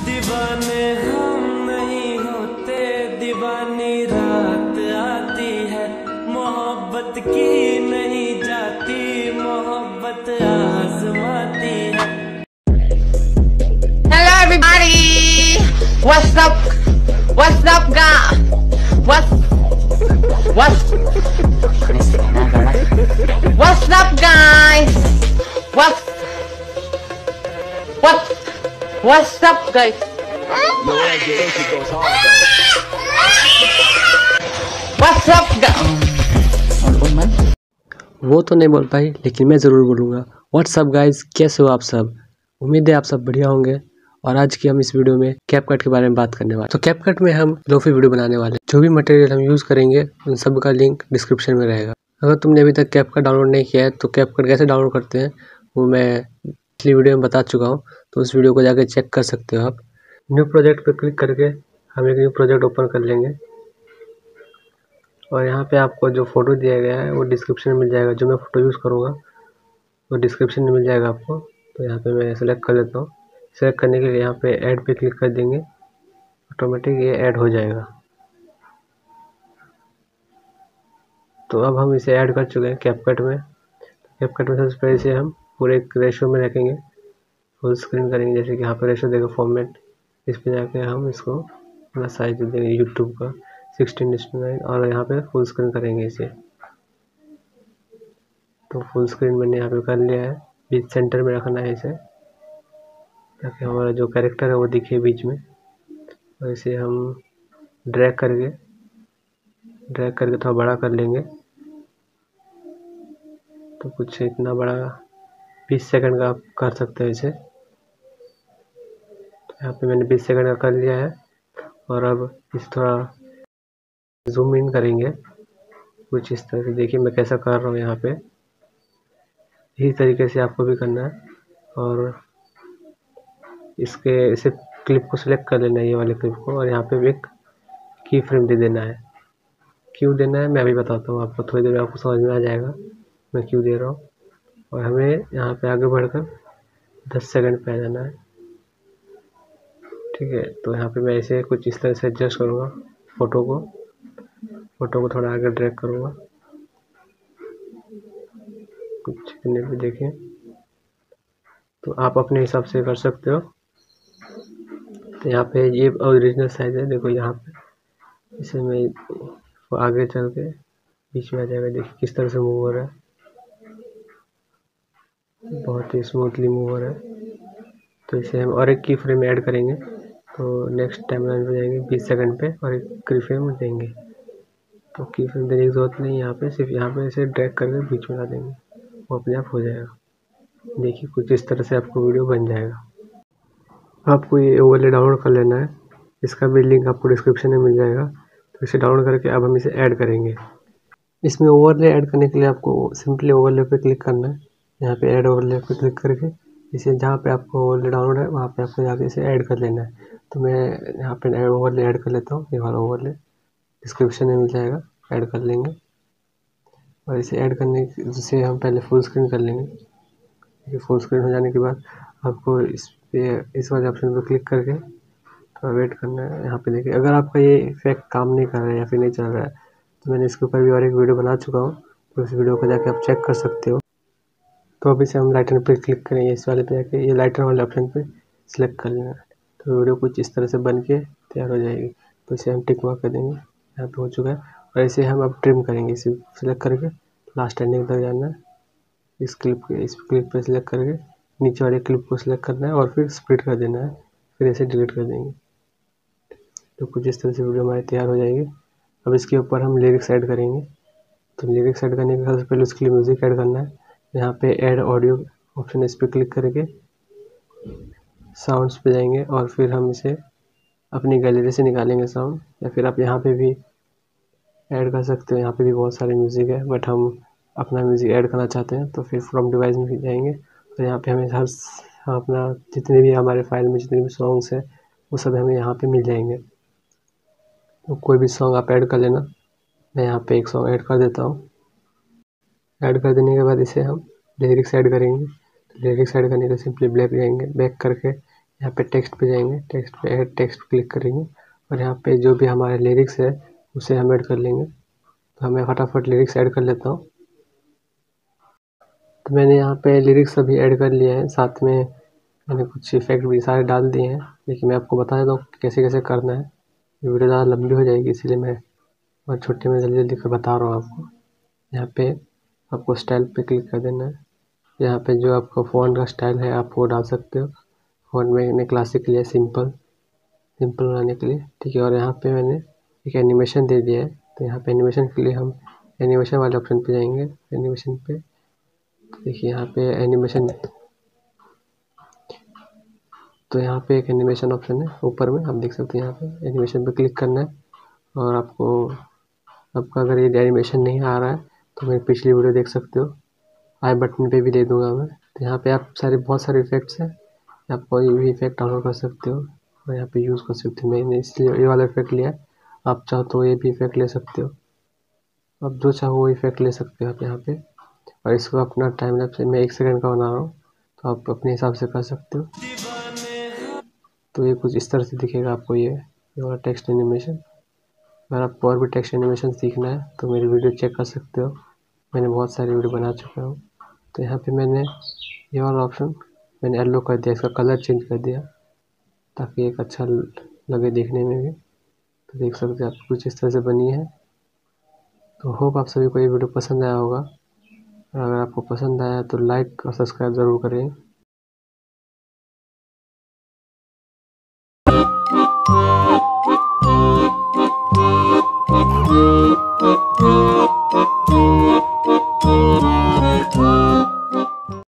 दीवाने हम नहीं होते, दीवानी रात आती है, मोहब्बत की नहीं जाती, मोहब्बत आजमाती है। Hello everybody, what's up guys, what's up guys, what's up guys, what's up guys। वो तो नहीं बोल पाई लेकिन मैं ज़रूर बोलूँगा। व्हाट्सअप गाइस, कैसे हो आप सब? उम्मीद है आप सब बढ़िया होंगे। और आज की हम इस वीडियो में कैपकट के बारे में बात करने वाले। तो कैपकट में हम लोफी वीडियो बनाने वाले। जो भी मटेरियल हम यूज़ करेंगे उन सब का लिंक डिस्क्रिप्शन में रहेगा। अगर तुमने अभी तक कैपकट डाउनलोड नहीं किया है तो कैपकट कैसे डाउनलोड करते हैं वो मैं पिछली वीडियो में बता चुका हूँ, तो उस वीडियो को जाकर चेक कर सकते हो आप। न्यू प्रोजेक्ट पर क्लिक करके हम एक न्यू प्रोजेक्ट ओपन कर लेंगे और यहाँ पे आपको जो फ़ोटो दिया गया है वो डिस्क्रिप्शन में मिल जाएगा। जो मैं फ़ोटो यूज़ करूँगा वो डिस्क्रिप्शन में मिल जाएगा आपको। तो यहाँ पे मैं सेलेक्ट कर लेता हूँ। सेलेक्ट करने के लिए यहाँ पे ऐड पे क्लिक कर देंगे, ऑटोमेटिक ये ऐड हो जाएगा। तो अब हम इसे ऐड कर चुके हैं कैपकट में। कैपकट में सबसे पहले से हम पूरे एक रेशो में रखेंगे, फुल स्क्रीन करेंगे। जैसे कि यहाँ पे रेशो देगा फॉर्मेट, इस पर जाके हम इसको अपना साइज दे देंगे यूट्यूब का 16:9 और यहाँ पे फुल स्क्रीन करेंगे इसे। तो फुल स्क्रीन मैंने यहाँ पे कर लिया है। बीच सेंटर में रखना है इसे ताकि हमारा जो कैरेक्टर है वो दिखे बीच में। और इसे हम ड्रैग करके थोड़ा बड़ा कर लेंगे। तो कुछ इतना बड़ा 20 सेकंड का आप कर सकते हो इसे। तो यहाँ पे मैंने 20 सेकंड का कर लिया है। और अब इस थोड़ा जूम इन करेंगे कुछ इस तरह से। देखिए मैं कैसा कर रहा हूँ यहाँ पे, इसी तरीके से आपको भी करना है। और इसे क्लिप को सिलेक्ट कर लेना है, ये वाले क्लिप को, और यहाँ पे एक की फ्रेम दे देना है। क्यों देना है मैं अभी बताता हूँ आपको, थोड़ी देर में आपको समझ में आ जाएगा मैं क्यों दे रहा हूँ। और हमें यहाँ पे आगे बढ़कर 10 सेकंड पे आ जाना है, ठीक है। तो यहाँ पे मैं इसे कुछ इस तरह से एडजस्ट करूँगा। फ़ोटो को थोड़ा आगे ड्रैग करूँगा कुछ करने पे, देखें। तो आप अपने हिसाब से कर सकते हो। तो यहाँ पे ये ओरिजिनल साइज है, देखो यहाँ पे। इसे मैं आगे चल के बीच में आ जाएगा। देखिए किस तरह से मूव हो रहा है, बहुत ही स्मूथली मूव हो रहा है। तो इसे हम और एक की फ्रेम ऐड करेंगे। तो नेक्स्ट टाइमलाइन पे जाएंगे 20 सेकंड पे और एक की फ्रेम देंगे। तो की फ्रेम देने की ज़रूरत नहीं है यहाँ पे, सिर्फ यहाँ पे इसे ड्रैग करके बीच में ला देंगे, वो अपने आप हो जाएगा। देखिए कुछ इस तरह से आपको वीडियो बन जाएगा। आपको ये ओवरले डाउनलोड कर लेना है, इसका भी लिंक आपको डिस्क्रिप्शन में मिल जाएगा। तो इसे डाउनलोड करके अब हम इसे ऐड करेंगे। इसमें ओवरले ऐड करने के लिए आपको सिंपली ओवरले पे क्लिक करना है। यहाँ पे ऐड ओवरले पे क्लिक करके इसे जहाँ पे आपको ओवरले डाउनलोड है वहाँ पे आपको जाके इसे ऐड कर लेना है। तो मैं यहाँ पे ओवरले ऐड कर लेता हूँ। ये वाला ओवरले डिस्क्रिप्शन में मिल जाएगा, ऐड कर लेंगे। और इसे ऐड करने से हम पहले फुल स्क्रीन कर लेंगे। फुल स्क्रीन हो जाने के बाद आपको इस वाले ऑप्शन पर क्लिक करके थोड़ा वेट करना है। यहाँ पे देखिए अगर आपका ये इफेक्ट काम नहीं कर रहा है या फिर नहीं चल रहा है तो मैंने इसके ऊपर भी और एक वीडियो बना चुका हूँ, तो उस वीडियो को जाके आप चेक कर सकते हो। तो अब इसे हम लाइटर पे क्लिक करेंगे, इस वाले पे जाके ये लाइटर वाले ऑप्शन पे सिलेक्ट कर लेना है। तो वीडियो कुछ इस तरह से बन के तैयार हो जाएगी। तो इसे हम टिक मार्क कर देंगे, यहाँ पे हो चुका है। और इसे हम अब ट्रिम करेंगे, इसे सिलेक्ट करके लास्ट एंडिंग तक जाना है। इस क्लिप पे सिलेक्ट करके नीचे वाले क्लिप को सिलेक्ट करना है और फिर स्प्लिट कर देना है, फिर इसे डिलीट कर देंगे। तो कुछ इस तरह से वीडियो हमारी तैयार हो जाएगी। अब इसके ऊपर हम लिरिक्स ऐड करेंगे। तो लिरिक्स ऐड करने के सबसे पहले उसके लिए म्यूज़िक ऐड करना है। यहाँ पे ऐड ऑडियो ऑप्शन, इस पर क्लिक करके साउंड्स पे जाएंगे और फिर हम इसे अपनी गैलरी से निकालेंगे साउंड, या फिर आप यहाँ पे भी ऐड कर सकते हो। यहाँ पे भी बहुत सारे म्यूज़िक है, बट हम अपना म्यूज़िक ऐड करना चाहते हैं तो फिर फ्रॉम डिवाइस में जाएंगे। तो यहाँ पे हमें अपना जितने भी हमारे फाइल में जितने भी सॉन्ग्स हैं वो सब हमें यहाँ पे मिल जाएंगे। तो कोई भी सॉन्ग आप ऐड कर लेना। मैं यहाँ पे एक सॉन्ग ऐड कर देता हूँ। ऐड कर देने के बाद इसे हम लिरिक्स ऐड करेंगे। लिरिक्स ऐड करने के सिंपली बैक करके यहाँ पे टेक्स्ट पे जाएंगे, टेक्स्ट पे ऐड टेक्स्ट क्लिक करेंगे और यहाँ पे जो भी हमारे लिरिक्स है उसे हम ऐड कर लेंगे। तो मैं फटाफट लिरिक्स ऐड कर लेता हूँ। तो मैंने यहाँ पे लिरिक्स अभी ऐड कर लिया है, साथ में मैंने कुछ इफेक्ट भी सारे डाल दिए हैं, लेकिन मैं आपको बता देता हूँ कैसे कैसे करना है। ये वीडियो ज़्यादा लंबी हो जाएगी, इसलिए मैं और छोटे में जल्दी जल्दी कर बता रहा हूँ आपको। यहाँ पे आपको स्टाइल पे क्लिक कर देना है। यहाँ पे जो आपका फ़ॉन्ट का स्टाइल है आप वो डाल सकते हो। फ़ॉन्ट में मैंने क्लासिक लिया, सिंपल बनाने के लिए, ठीक है। और यहाँ पे मैंने एक एनिमेशन दे दिया है, तो यहाँ पे एनिमेशन के लिए हम एनिमेशन वाले ऑप्शन पे जाएंगे। एनिमेशन पे देखिए यहाँ पे एनिमेशन, तो यहाँ पे एक एनिमेशन ऑप्शन है ऊपर में, आप देख सकते हैं। यहाँ पे एनिमेशन पे क्लिक करना है और आपका अगर ये एनिमेशन नहीं आ रहा है तो मेरी पिछली वीडियो देख सकते हो, आई बटन पे भी दे दूंगा मैं। तो यहाँ पे आप बहुत सारे इफेक्ट्स हैं, आप कोई भी इफेक्ट डाउनलोड कर सकते हो और यहाँ पे यूज़ कर सकते हो। मैंने इसलिए ये वाला इफेक्ट लिया, आप चाहो तो ये भी इफेक्ट ले सकते हो, आप जो चाहो वो इफेक्ट ले सकते हो आप यहाँ पे। और इसको अपना टाइम लैप्स मैं 1 सेकंड का बना रहा हूँ, तो आप अपने हिसाब से कर सकते हो। तो ये कुछ इस तरह से दिखेगा आपको ये वाला टेक्स्ट एनिमेशन। अगर आपको और भी टेक्स्ट एनिमेशन सीखना है तो मेरी वीडियो चेक कर सकते हो, मैंने बहुत सारी वीडियो बना चुका हूँ। तो यहाँ पे मैंने ये वाला ऑप्शन मैंने येलो कर दिया, इसका कलर चेंज कर दिया ताकि एक अच्छा लगे देखने में भी। तो देख सकते हैं आप कुछ इस तरह से बनी है। तो होप आप सभी को ये वीडियो पसंद आया होगा, और अगर आपको पसंद आया तो लाइक और सब्सक्राइब ज़रूर करें।